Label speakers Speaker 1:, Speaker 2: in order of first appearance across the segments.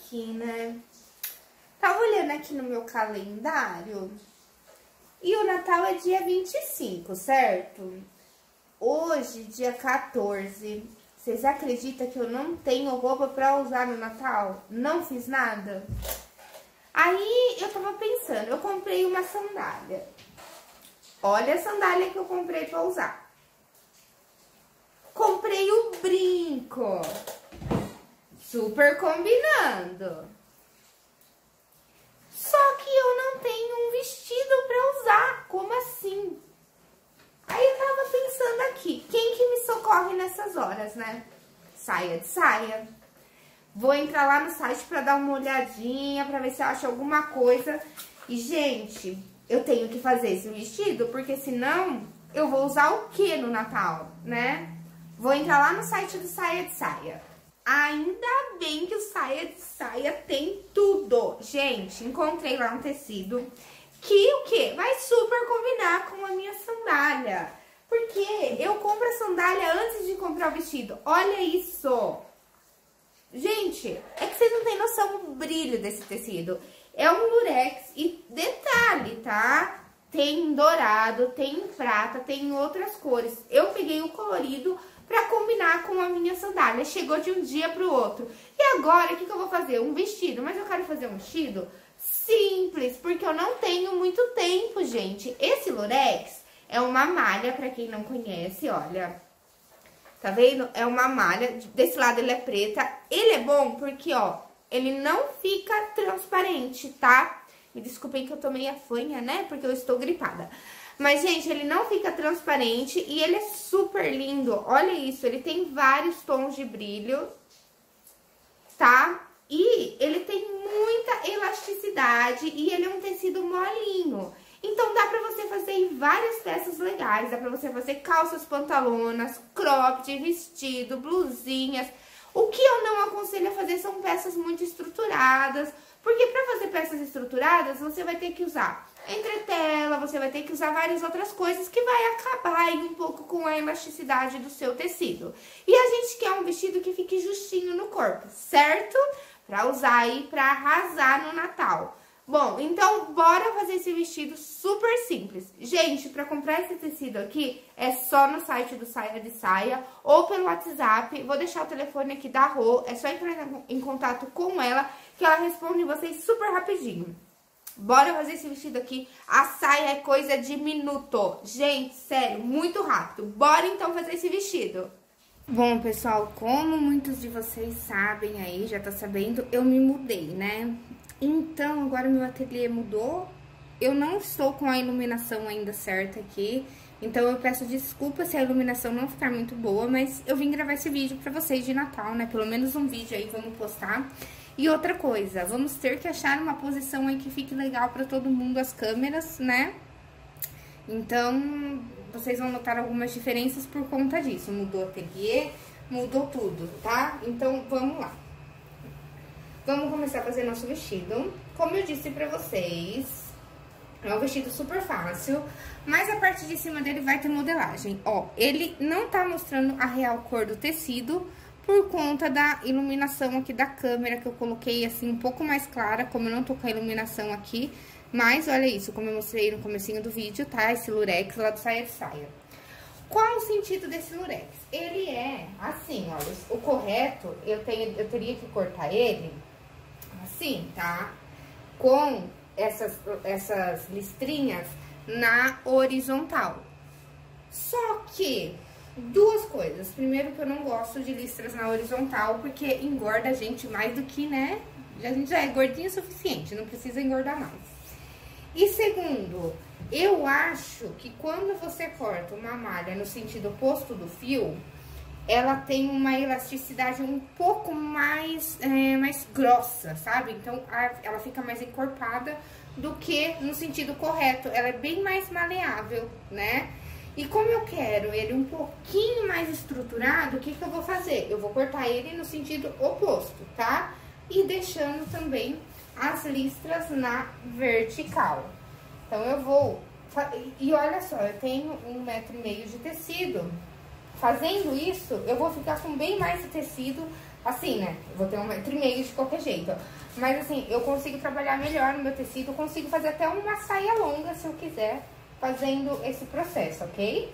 Speaker 1: aqui, né? Tava olhando aqui no meu calendário e o Natal é dia 25, certo? Hoje, dia 14. Vocês acreditam que eu não tenho roupa pra usar no Natal? Não fiz nada? Aí eu tava pensando, eu comprei uma sandália. Olha a sandália que eu comprei pra usar. Comprei o brinco. Super combinando. Só que eu não tenho um vestido pra usar. Como assim? Aí eu tava pensando aqui, quem que me socorre nessas horas, né? Saia de saia. Vou entrar lá no site pra dar uma olhadinha, pra ver se eu acho alguma coisa. E, gente, eu tenho que fazer esse vestido, porque senão eu vou usar o que no Natal, né? Vou entrar lá no site do Saia de Saia. Ainda bem que o Saia de Saia tem tudo. Gente, encontrei lá um tecido que o quê? Vai super combinar com a minha sandália. Porque eu compro a sandália antes de comprar o vestido. Olha isso! Gente, é que vocês não têm noção do brilho desse tecido. É um lurex e detalhe, tá? Tem dourado, tem prata, tem outras cores. Eu peguei o colorido pra combinar com a minha sandália. Chegou de um dia pro outro. E agora, o que eu vou fazer? Um vestido. Mas eu quero fazer um vestido simples, porque eu não tenho muito tempo, gente. Esse lurex é uma malha, pra quem não conhece, olha. Tá vendo? É uma malha. Desse lado ele é preta. Ele é bom porque, ó, ele não fica transparente, tá? Me desculpem que eu tô meio afanha, né? Porque eu estou gripada. Mas, gente, ele não fica transparente e ele é super lindo. Olha isso, ele tem vários tons de brilho, tá? E ele tem muita elasticidade e ele é um tecido molinho. Então, dá pra você fazer em várias peças legais. Dá pra você fazer calças, pantalonas, cropped, vestido, blusinhas. O que eu não aconselho a fazer são peças muito estruturadas. Porque pra fazer peças estruturadas, você vai ter que usar entretela, você vai ter que usar várias outras coisas que vai acabar aí um pouco com a elasticidade do seu tecido. E a gente quer um vestido que fique justinho no corpo, certo? Pra usar aí pra arrasar no Natal. Bom, então bora fazer esse vestido super simples. Gente, pra comprar esse tecido aqui, é só no site do Saia de Saia ou pelo WhatsApp. Vou deixar o telefone aqui da Rô, é só entrar em contato com ela que ela responde vocês super rapidinho. Bora fazer esse vestido aqui. A saia é coisa de minuto. Gente, sério, muito rápido. Bora então fazer esse vestido. Bom, pessoal, como muitos de vocês sabem aí, já tá sabendo, eu me mudei, né? Então, agora meu ateliê mudou. Eu não estou com a iluminação ainda certa aqui. Então, eu peço desculpa se a iluminação não ficar muito boa, mas eu vim gravar esse vídeo pra vocês de Natal, né? Pelo menos um vídeo aí, vamos postar. E outra coisa, vamos ter que achar uma posição aí que fique legal pra todo mundo, as câmeras, né? Então, vocês vão notar algumas diferenças por conta disso. Mudou o ateliê, mudou tudo, tá? Então, vamos lá. Vamos começar a fazer nosso vestido. Como eu disse pra vocês, é um vestido super fácil, mas a parte de cima dele vai ter modelagem. Ó, ele não tá mostrando a real cor do tecido por conta da iluminação aqui da câmera, que eu coloquei assim um pouco mais clara, como eu não tô com a iluminação aqui. Mas olha isso, como eu mostrei no comecinho do vídeo, tá? Esse lurex lá do Saia de Saia. Qual o sentido desse lurex? Ele é assim, olha, o correto, eu teria que cortar ele assim, tá? Com essas listrinhas na horizontal. Só que, duas coisas. Primeiro que eu não gosto de listras na horizontal, porque engorda a gente mais do que, né? A gente já é gordinho o suficiente, não precisa engordar mais. E segundo, eu acho que quando você corta uma malha no sentido oposto do fio, ela tem uma elasticidade um pouco mais grossa, sabe? Então, ela fica mais encorpada do que no sentido correto. Ela é bem mais maleável, né? E como eu quero ele um pouquinho mais estruturado, o que eu vou fazer? Eu vou cortar ele no sentido oposto, tá? E deixando também as listras na vertical. Então, eu vou... E olha só, eu tenho 1,5 metro de tecido. Fazendo isso, eu vou ficar com bem mais de tecido Assim, né? Eu vou ter 1,5 m de qualquer jeito. Mas assim, eu consigo trabalhar melhor no meu tecido. Consigo fazer até uma saia longa, se eu quiser, fazendo esse processo, ok?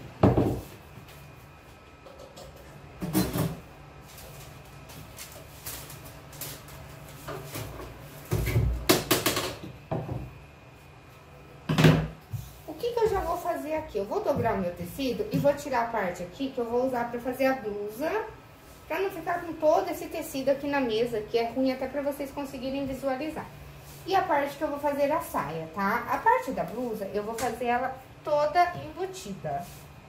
Speaker 1: Aqui, eu vou dobrar o meu tecido e vou tirar a parte aqui que eu vou usar pra fazer a blusa, pra não ficar com todo esse tecido aqui na mesa, que é ruim até pra vocês conseguirem visualizar. E a parte que eu vou fazer a saia, tá? A parte da blusa, eu vou fazer ela toda embutida.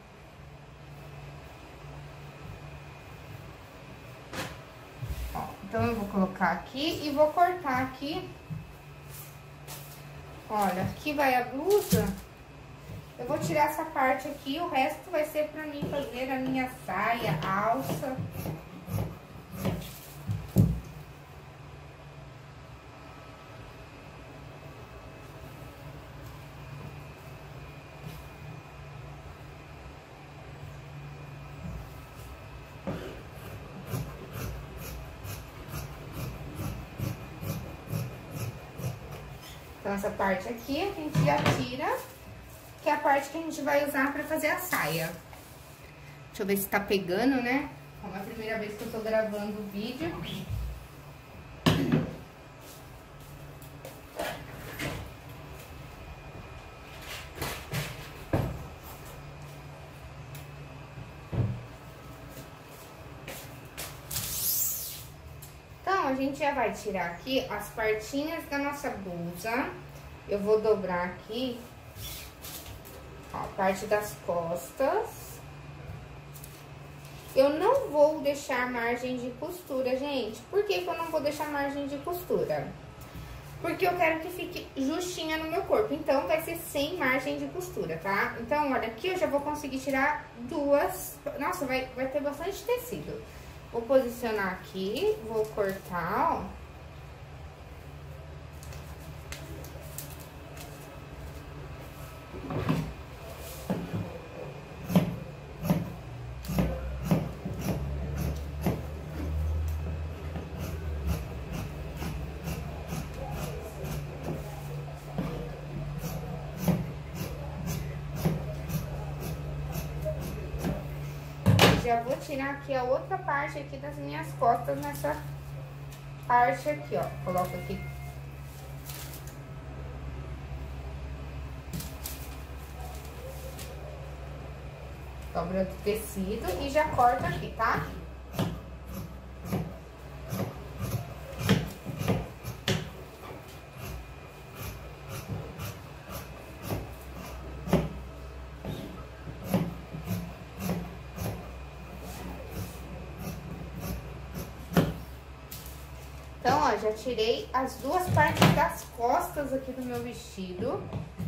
Speaker 1: Ó, então eu vou colocar aqui e vou cortar aqui. Olha, aqui vai a blusa. Eu vou tirar essa parte aqui, o resto vai ser pra mim fazer a minha saia, alça. Então, essa parte aqui a gente já tira, que é a parte que a gente vai usar pra fazer a saia. Deixa eu ver se tá pegando, né? Como é a primeira vez que eu tô gravando o vídeo. Então, a gente já vai tirar aqui as partinhas da nossa blusa. Eu vou dobrar aqui, ó, a parte das costas. Eu não vou deixar margem de costura, gente. Por que que eu não vou deixar margem de costura? Porque eu quero que fique justinha no meu corpo. Então, vai ser sem margem de costura, tá? Então, olha, aqui eu já vou conseguir tirar duas... Nossa, vai ter bastante tecido. Vou posicionar aqui, vou cortar, ó. Já vou tirar aqui a outra parte aqui das minhas costas nessa parte aqui, ó. Coloco aqui. Dobra do tecido e já corto aqui, tá? Então, ó, já tirei as duas partes das costas aqui do meu vestido.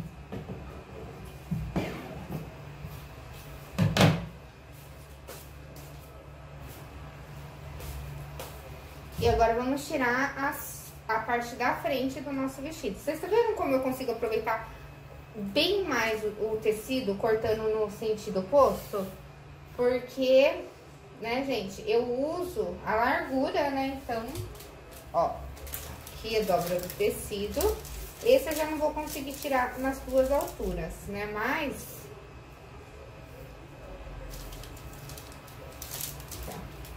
Speaker 1: E agora vamos tirar a parte da frente do nosso vestido. Vocês estão vendo como eu consigo aproveitar bem mais o tecido cortando no sentido oposto? Porque, né, gente, eu uso a largura, né, então... Ó, aqui a dobra do tecido. Esse eu já não vou conseguir tirar nas duas alturas, né? Mas... Tá.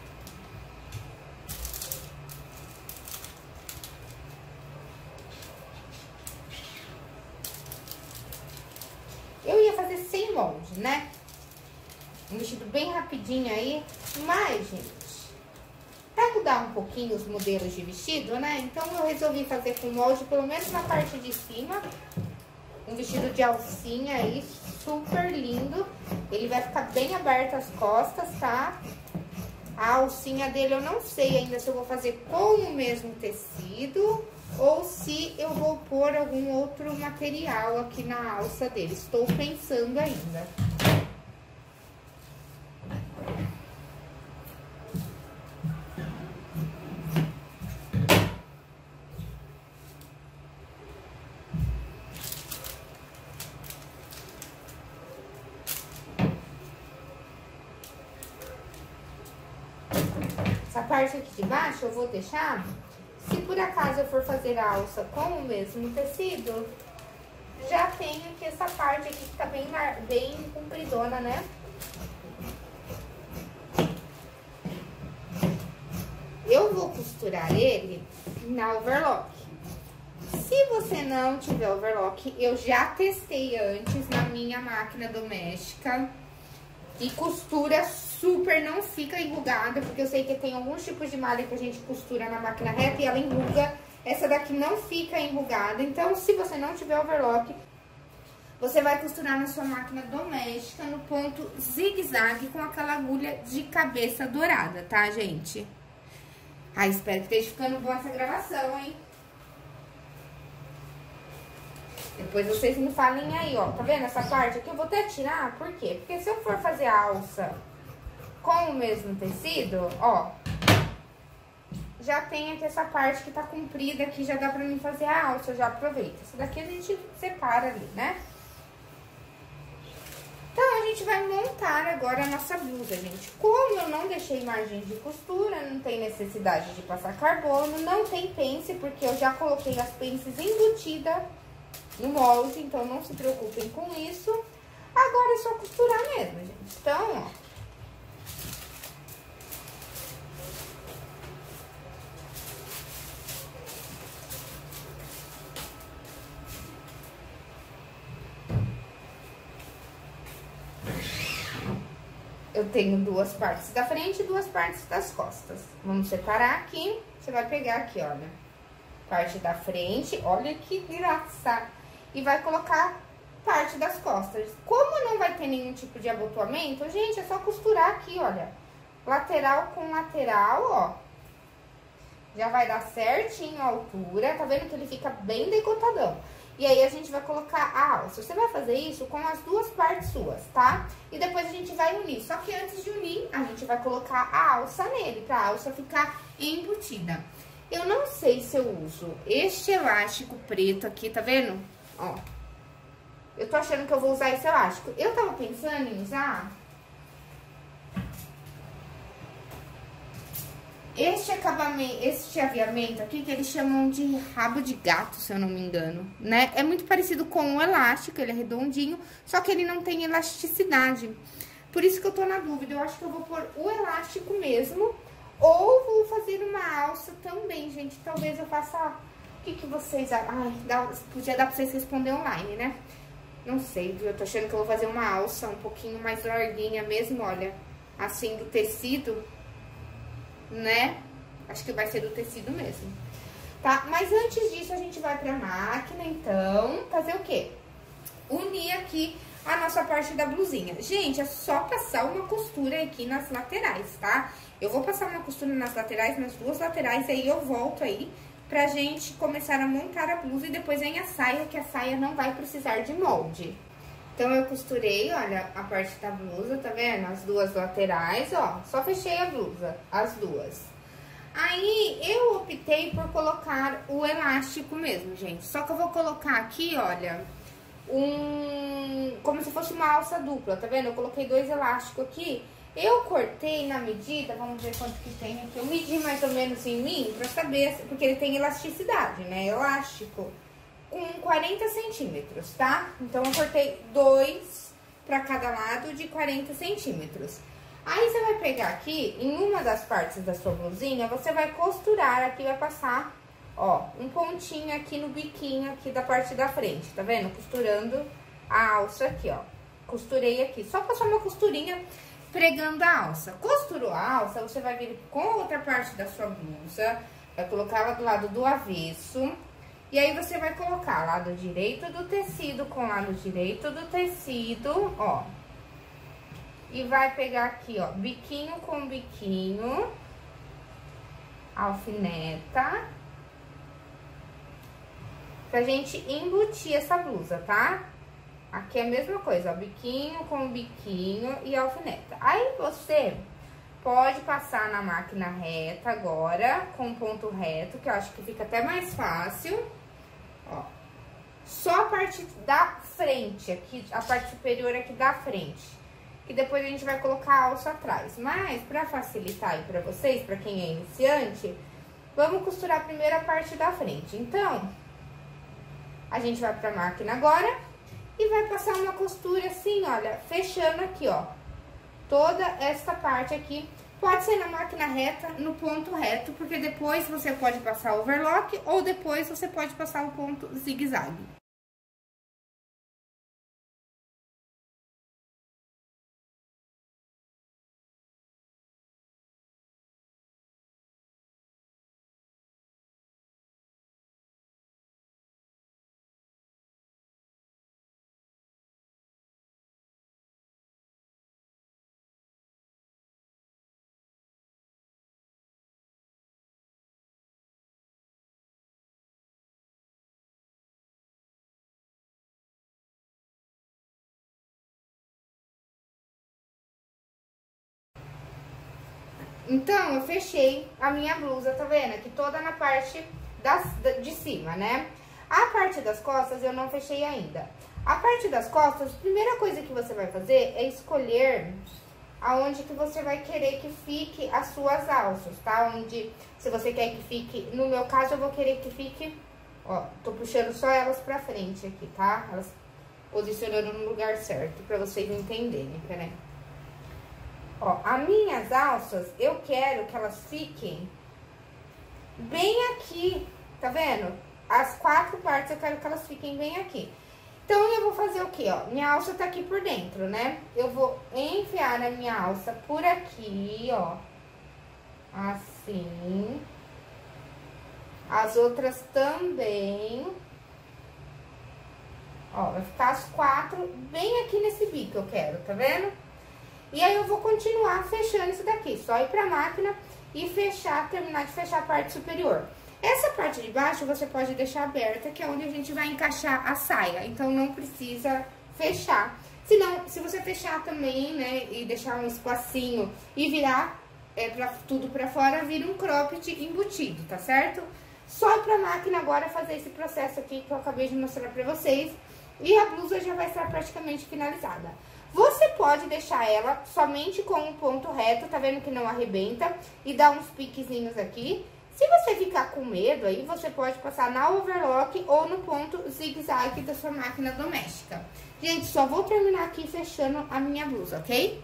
Speaker 1: Eu ia fazer sem molde, né? Um vestido bem rapidinho aí. Mas, gente... Pra mudar um pouquinho os modelos de vestido, né? Então, eu resolvi fazer com molde, pelo menos na parte de cima. Um vestido de alcinha aí, super lindo. Ele vai ficar bem aberto as costas, tá? A alcinha dele eu não sei ainda se eu vou fazer com o mesmo tecido ou se eu vou pôr algum outro material aqui na alça dele. Estou pensando ainda. Essa parte aqui de baixo eu vou deixar, se por acaso eu for fazer a alça com o mesmo tecido, já tem aqui essa parte aqui que tá bem compridona, né? Eu vou costurar ele na overlock. Se você não tiver overlock, eu já testei antes na minha máquina doméstica. E costura super, não fica enrugada, porque eu sei que tem alguns tipos de malha que a gente costura na máquina reta e ela enruga. Essa daqui não fica enrugada. Então, se você não tiver overlock, você vai costurar na sua máquina doméstica no ponto zigue-zague com aquela agulha de cabeça dourada, tá, gente? Ai, espero que esteja ficando boa essa gravação, hein? Depois vocês me falem aí, ó. Tá vendo essa parte aqui? Eu vou até tirar, por quê? Porque se eu for fazer a alça com o mesmo tecido, ó, já tem aqui essa parte que tá comprida aqui, já dá pra mim fazer a alça, eu já aproveito. Essa daqui a gente separa ali, né? Então, a gente vai montar agora a nossa blusa, gente. Como eu não deixei margem de costura, não tem necessidade de passar carbono, não tem pence, porque eu já coloquei as pences embutidas no molde, então não se preocupem com isso. Agora é só costurar mesmo, gente. Então, ó. Eu tenho duas partes da frente e duas partes das costas. Vamos separar aqui. Você vai pegar aqui, olha, parte da frente, olha que graça. E vai colocar parte das costas. Como não vai ter nenhum tipo de abotoamento, gente, é só costurar aqui, olha. Lateral com lateral, ó. Já vai dar certinho a altura. Tá vendo que ele fica bem decotadão? E aí, a gente vai colocar a alça. Você vai fazer isso com as duas partes suas, tá? E depois a gente vai unir. Só que antes de unir, a gente vai colocar a alça nele, pra alça ficar embutida. Eu não sei se eu uso este elástico preto aqui, tá vendo? Ó. Eu tô achando que eu vou usar esse elástico. Eu tava pensando em usar este acabamento, este aviamento aqui, que eles chamam de rabo de gato, se eu não me engano, né? É muito parecido com o elástico, ele é redondinho, só que ele não tem elasticidade. Por isso que eu tô na dúvida, eu acho que eu vou pôr o elástico mesmo, ou vou fazer uma alça também, gente. Talvez eu faça... O que vocês... Ai, podia dar pra vocês responder online, né? Não sei, viu? Eu tô achando que eu vou fazer uma alça um pouquinho mais larguinha mesmo, olha. Assim, do tecido, né? Acho que vai ser do tecido mesmo, tá? Mas antes disso, a gente vai pra máquina, então, fazer o quê? Unir aqui a nossa parte da blusinha. Gente, é só passar uma costura aqui nas laterais, tá? Eu vou passar uma costura nas laterais, nas duas laterais, aí eu volto aí pra gente começar a montar a blusa e depois vem a saia, que a saia não vai precisar de molde. Então, eu costurei, olha, a parte da blusa, tá vendo? As duas laterais, ó, só fechei a blusa, as duas. Aí, eu optei por colocar o elástico mesmo, gente. Só que eu vou colocar aqui, olha, como se fosse uma alça dupla, tá vendo? Eu coloquei dois elásticos aqui. Eu cortei na medida, vamos ver quanto que tem aqui. Eu medi mais ou menos em mim pra saber, porque ele tem elasticidade, né? Elástico. Com 40 centímetros, tá? Então, eu cortei dois pra cada lado de 40 centímetros. Aí, você vai pegar aqui, em uma das partes da sua blusinha, você vai costurar, aqui vai passar, ó, um pontinho aqui no biquinho aqui da parte da frente, tá vendo? Costurando a alça aqui, ó. Costurei aqui, só passar uma costurinha pregando a alça. Costurou a alça, você vai vir com a outra parte da sua blusa, vai colocar ela do lado do avesso. E aí, você vai colocar lado direito do tecido com lado direito do tecido, ó. E vai pegar aqui, ó, biquinho com biquinho, alfineta, pra gente embutir essa blusa, tá? Aqui é a mesma coisa, ó, biquinho com biquinho e alfineta. Aí, você pode passar na máquina reta agora, com ponto reto, que eu acho que fica até mais fácil. Ó, só a parte da frente, aqui, a parte superior aqui da frente. que depois a gente vai colocar a alça atrás. Mas, pra facilitar aí pra vocês, pra quem é iniciante, vamos costurar primeiro a parte da frente. Então, a gente vai pra máquina agora e vai passar uma costura assim, olha, fechando aqui, ó, toda esta parte aqui. Pode ser na máquina reta, no ponto reto, porque depois você pode passar overlock ou depois você pode passar o ponto zigue-zague. Então, eu fechei a minha blusa, tá vendo? Aqui toda na parte de cima, né? A parte das costas eu não fechei ainda. A parte das costas, a primeira coisa que você vai fazer é escolher aonde que você vai querer que fique as suas alças, tá? Onde, se você quer que fique, no meu caso eu vou querer que fique, ó, tô puxando só elas pra frente aqui, tá? Elas posicionando no lugar certo, pra vocês entenderem, peraí. Ó, as minhas alças, eu quero que elas fiquem bem aqui, tá vendo? As 4 partes eu quero que elas fiquem bem aqui. Então, eu vou fazer o quê, ó? Minha alça tá aqui por dentro, né? Eu vou enfiar a minha alça por aqui, ó. Assim. As outras também. Ó, vai ficar as 4 bem aqui nesse bico, eu quero, tá vendo? E aí, eu vou continuar fechando isso daqui. Só ir pra máquina e fechar, terminar de fechar a parte superior. Essa parte de baixo, você pode deixar aberta, que é onde a gente vai encaixar a saia. Então, não precisa fechar. Senão, se você fechar também, né, e deixar um espacinho e virar tudo pra fora, vira um cropped embutido, tá certo? Só ir pra máquina agora fazer esse processo aqui que eu acabei de mostrar pra vocês. E a blusa já vai estar praticamente finalizada. Você pode deixar ela somente com um ponto reto, tá vendo que não arrebenta? E dar uns piquezinhos aqui. Se você ficar com medo, aí você pode passar na overlock ou no ponto zigue-zague da sua máquina doméstica. Gente, só vou terminar aqui fechando a minha blusa, ok?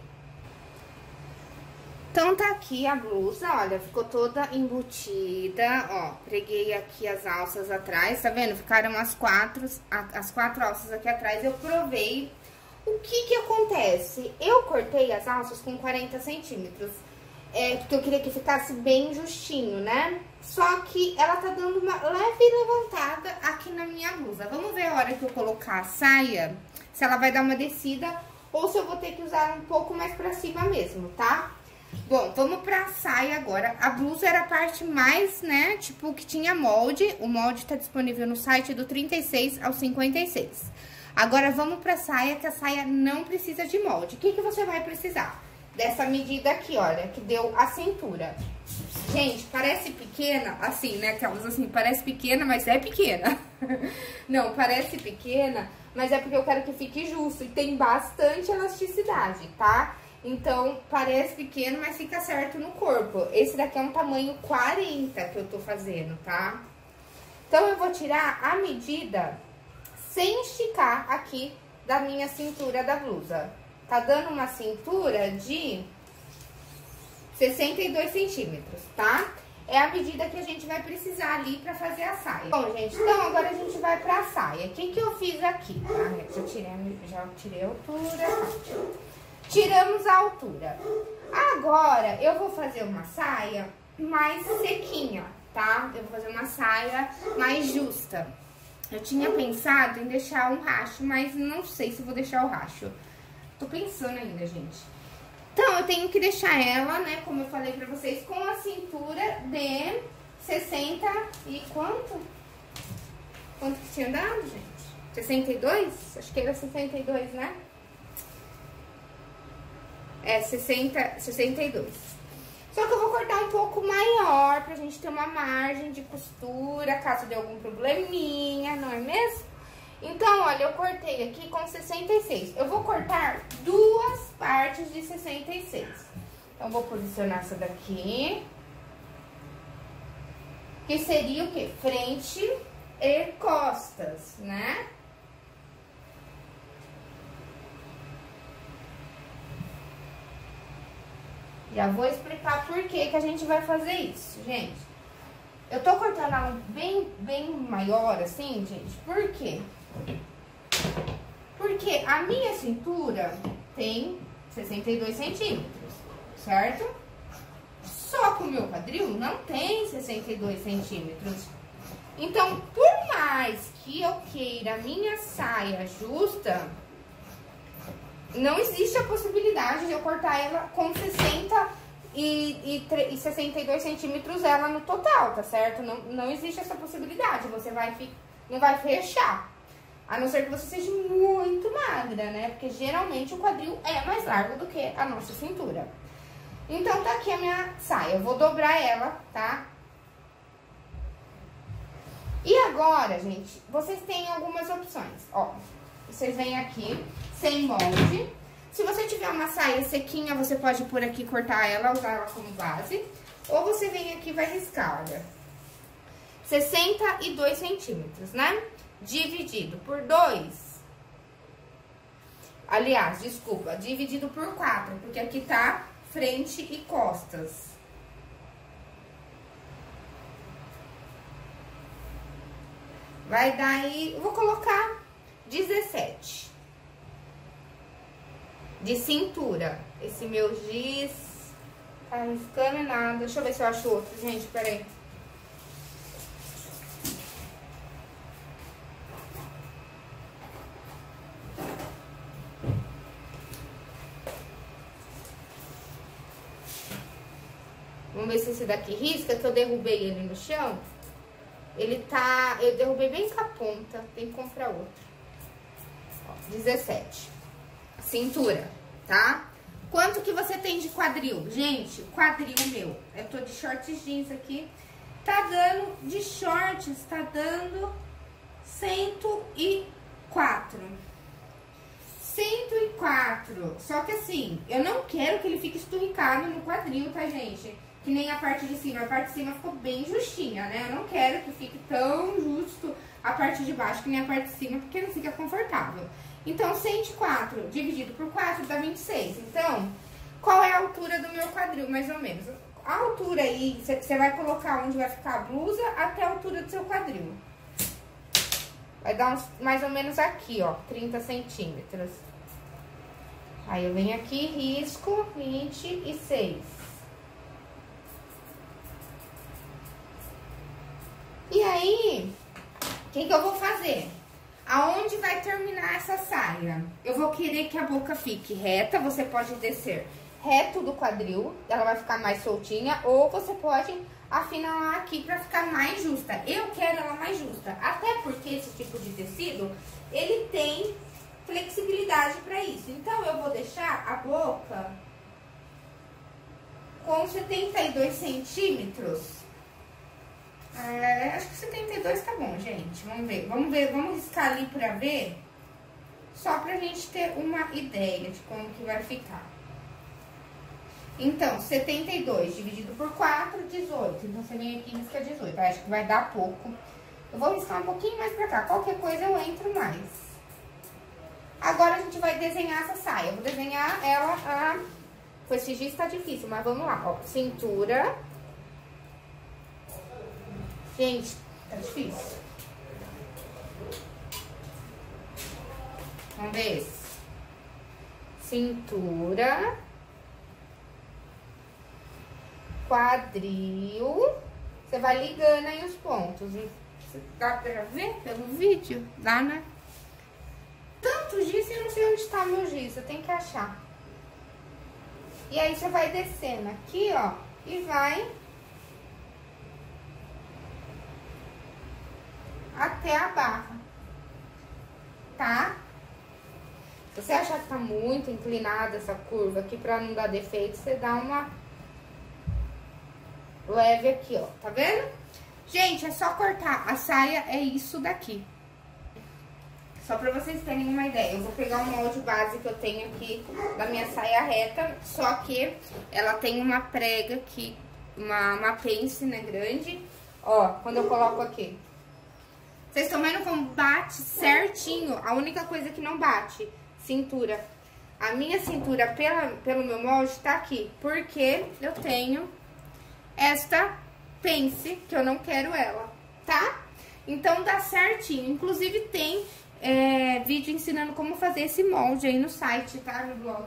Speaker 1: Então, tá aqui a blusa, olha, ficou toda embutida, ó, preguei aqui as alças atrás, tá vendo? Ficaram as 4 alças aqui atrás, eu provei. O que acontece? Eu cortei as alças com 40 centímetros, porque eu queria que ficasse bem justinho, né? Só que ela tá dando uma leve levantada aqui na minha blusa. Vamos ver a hora que eu colocar a saia, se ela vai dar uma descida ou se eu vou ter que usar um pouco mais pra cima mesmo, tá? Bom, vamos pra saia agora. A blusa era a parte mais, né, tipo, que tinha molde. O molde tá disponível no site do 36 ao 56. Agora, vamos pra saia, que a saia não precisa de molde. O que você vai precisar? Dessa medida aqui, olha, que deu a cintura. Gente, parece pequena, assim, né, aquelas assim, parece pequena, mas é pequena. Não, parece pequena, mas é porque eu quero que fique justo e tem bastante elasticidade, tá? Então, parece pequeno, mas fica certo no corpo. Esse daqui é um tamanho 40 que eu tô fazendo, tá? Então, eu vou tirar a medida sem esticar aqui da minha cintura da blusa. Tá dando uma cintura de 62 centímetros, tá? É a medida que a gente vai precisar ali pra fazer a saia. Bom, gente, então agora a gente vai pra saia. O que eu fiz aqui, tá? Já tirei a altura, tiramos a altura. Agora, eu vou fazer uma saia mais sequinha, tá? Eu vou fazer uma saia mais justa. Eu tinha pensado em deixar um racho, mas não sei se vou deixar o racho. Tô pensando ainda, gente. Então, eu tenho que deixar ela, né, como eu falei pra vocês, com a cintura de 60 e quanto? Quanto que tinha dado, gente? 62? Acho que era 62, né? É, 62. Só que eu vou cortar um pouco maior pra gente ter uma margem de costura, caso dê algum probleminha, não é mesmo? Então, olha, eu cortei aqui com 66. Eu vou cortar duas partes de 66. Então, vou posicionar essa daqui. Que seria o quê? Frente e costas, né? Já vou explicar por que a gente vai fazer isso, gente. Eu tô cortando ela bem maior, assim, gente. Por quê? Porque a minha cintura tem 62 centímetros, certo? Só que o meu quadril não tem 62 centímetros. Então, por mais que eu queira a minha saia justa, não existe a possibilidade de eu cortar ela com 60 e 62 centímetros ela no total, tá certo? Não existe essa possibilidade, não vai fechar. A não ser que você seja muito magra, né? Porque geralmente o quadril é mais largo do que a nossa cintura. Então, tá aqui a minha saia. Eu vou dobrar ela, tá? E agora, gente, vocês têm algumas opções. Ó, vocês vêm aqui, sem molde. Se você tiver uma saia sequinha, você pode por aqui cortar ela, usar ela como base. Ou você vem aqui e vai riscar, olha. 62 centímetros, né? Dividido por 2. Aliás, desculpa, dividido por 4, porque aqui tá frente e costas. Vai dar aí, eu vou colocar 17. De cintura. Esse meu giz tá riscando nada. Deixa eu ver se eu acho outro, gente, peraí. Vamos ver se esse daqui risca, que eu derrubei ele no chão. Ele tá... Eu derrubei bem com a ponta, tem que comprar outro. Ó, 17. Cintura, tá? Quanto que você tem de quadril? Gente, quadril meu, eu tô de shorts jeans aqui. Tá dando, de shorts, tá dando 104. 104. Só que assim, eu não quero que ele fique esturricado no quadril, tá, gente? Que nem a parte de cima. A parte de cima ficou bem justinha, né? Eu não quero que fique tão justo a parte de baixo que nem a parte de cima, porque não fica confortável. Então, 104 dividido por 4 dá 26. Então, qual é a altura do meu quadril, mais ou menos? A altura aí, você vai colocar onde vai ficar a blusa até a altura do seu quadril. Vai dar uns, mais ou menos aqui, ó, 30 centímetros. Aí, eu venho aqui, risco 26. E aí, o que eu vou fazer? Aonde vai terminar essa saia? Eu vou querer que a boca fique reta, você pode descer reto do quadril, ela vai ficar mais soltinha, ou você pode afinar aqui pra ficar mais justa. Eu quero ela mais justa, até porque esse tipo de tecido, ele tem flexibilidade pra isso. Então, eu vou deixar a boca com 72 centímetros. Acho que 72 tá bom, gente. Vamos riscar ali pra ver. Só pra gente ter uma ideia de como que vai ficar. Então, 72 dividido por 4, 18. Então, você vem aqui e risca 18. Acho que vai dar pouco. Eu vou riscar um pouquinho mais pra cá. Qualquer coisa eu entro mais. Agora, a gente vai desenhar essa saia. Eu vou desenhar ela... Com esse giz tá difícil, mas vamos lá. Ó, cintura... Gente, tá difícil. Vamos ver. Cintura. Quadril. Você vai ligando aí os pontos. Dá pra ver pelo vídeo? Dá, né? Tanto giz e eu não sei onde tá meu giz. Eu tenho que achar. E aí, você vai descendo aqui, ó. E vai... até a barra, tá? Se você achar que tá muito inclinada essa curva aqui, pra não dar defeito, você dá uma leve aqui, ó, tá vendo? Gente, é só cortar. A saia é isso daqui. Só pra vocês terem uma ideia, eu vou pegar o molde base que eu tenho aqui da minha saia reta, só que ela tem uma prega aqui, uma pence, né, grande. Ó, quando eu coloco aqui. Vocês estão vendo como bate certinho? A única coisa que não bate, cintura. A minha cintura pelo meu molde tá aqui, porque eu tenho esta pence, que eu não quero ela, tá? Então dá certinho, inclusive tem vídeo ensinando como fazer esse molde aí no site, tá? No blog,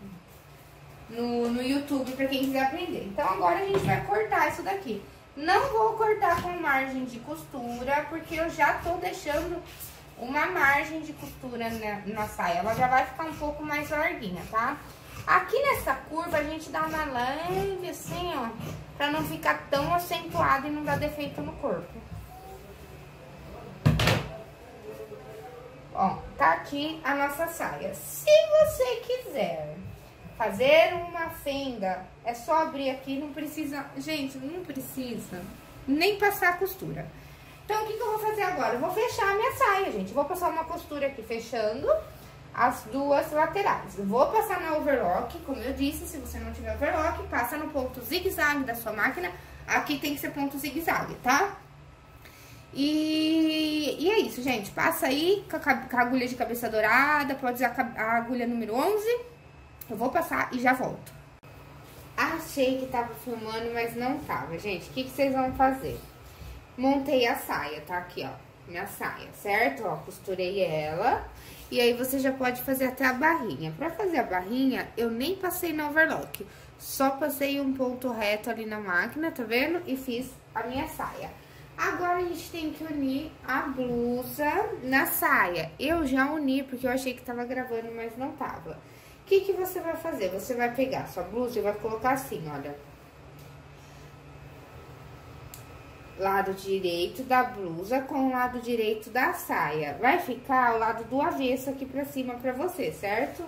Speaker 1: no YouTube, pra quem quiser aprender. Então agora a gente vai cortar isso daqui. Não vou cortar com margem de costura, porque eu já tô deixando uma margem de costura na saia. Ela já vai ficar um pouco mais larguinha, tá? Aqui nessa curva a gente dá uma leve assim, ó, pra não ficar tão acentuado e não dar defeito no corpo. Ó, tá aqui a nossa saia. Se você quiser fazer uma fenda, é só abrir aqui, não precisa... Gente, não precisa nem passar a costura. Então, o que eu vou fazer agora? Eu vou fechar a minha saia, gente. Vou passar uma costura aqui, fechando as duas laterais. Vou passar na overlock, como eu disse, se você não tiver overlock, passa no ponto zigue-zague da sua máquina. Aqui tem que ser ponto zigue-zague, tá? E é isso, gente. Passa aí com a agulha de cabeça dourada, pode usar a agulha número 11. Eu vou passar e já volto. Achei que tava filmando, mas não tava, gente. O que vocês vão fazer? Montei a saia, tá? Aqui, ó, minha saia, certo? Ó, costurei ela. E aí você já pode fazer até a barrinha. Pra fazer a barrinha, eu nem passei na overlock. Só passei um ponto reto ali na máquina, tá vendo? E fiz a minha saia. Agora a gente tem que unir a blusa na saia. Eu já uni, porque eu achei que tava gravando, mas não tava. O que você vai fazer? Você vai pegar sua blusa e vai colocar assim, olha. Lado direito da blusa com o lado direito da saia. Vai ficar o lado do avesso aqui pra cima pra você, certo?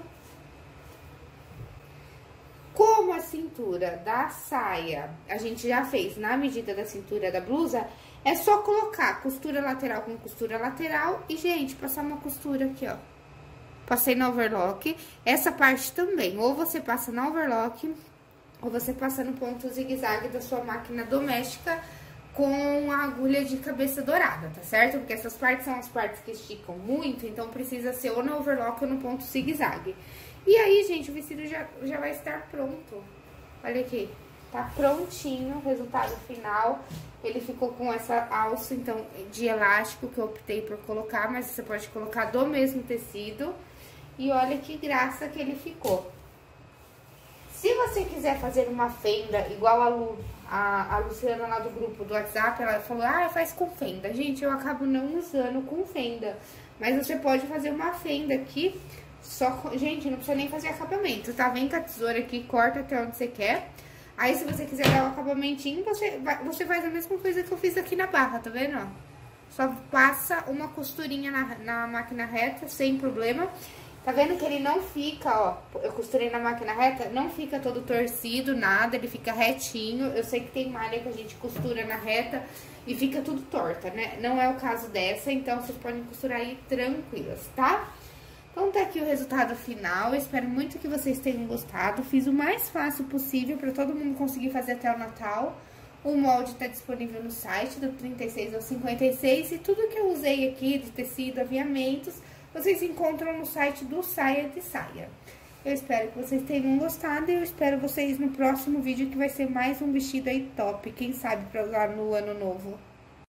Speaker 1: Como a cintura da saia a gente já fez na medida da cintura da blusa, é só colocar costura lateral com costura lateral e, gente, passar uma costura aqui, ó. Passei na overlock. Essa parte também, ou você passa na overlock, ou você passa no ponto zigue-zague da sua máquina doméstica com a agulha de cabeça dourada, tá certo? Porque essas partes são as partes que esticam muito, então precisa ser ou na overlock ou no ponto zigue-zague. E aí, gente, o vestido já vai estar pronto. Olha aqui, tá prontinho o resultado final. Ele ficou com essa alça, então, de elástico que eu optei por colocar, mas você pode colocar do mesmo tecido. E olha que graça que ele ficou. Se você quiser fazer uma fenda igual a Luciana lá do grupo do WhatsApp, ela falou, faz com fenda. Gente, eu acabo não usando com fenda. Mas você pode fazer uma fenda aqui, gente, não precisa nem fazer acabamento, tá? Vem com a tesoura aqui, corta até onde você quer. Aí, se você quiser dar um acabamentinho, você faz a mesma coisa que eu fiz aqui na barra, tá vendo, ó? Só passa uma costurinha na máquina reta, sem problema. Tá vendo que ele não fica, ó, eu costurei na máquina reta, não fica todo torcido, nada, ele fica retinho. Eu sei que tem malha que a gente costura na reta e fica tudo torta, né? Não é o caso dessa, então vocês podem costurar aí tranquilas, tá? Então tá aqui o resultado final, eu espero muito que vocês tenham gostado. Fiz o mais fácil possível pra todo mundo conseguir fazer até o Natal. O molde tá disponível no site, do 36 ao 56, e tudo que eu usei aqui de tecido, aviamentos, vocês encontram no site do Saia de Saia. Eu espero que vocês tenham gostado e eu espero vocês no próximo vídeo, que vai ser mais um vestido aí top. Quem sabe pra usar no ano novo.